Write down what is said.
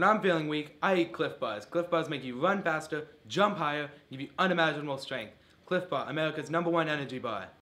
When I'm feeling weak, I eat Clif Bars. Clif Bars make you run faster, jump higher, give you unimaginable strength. Clif Bar, America's #1 energy bar.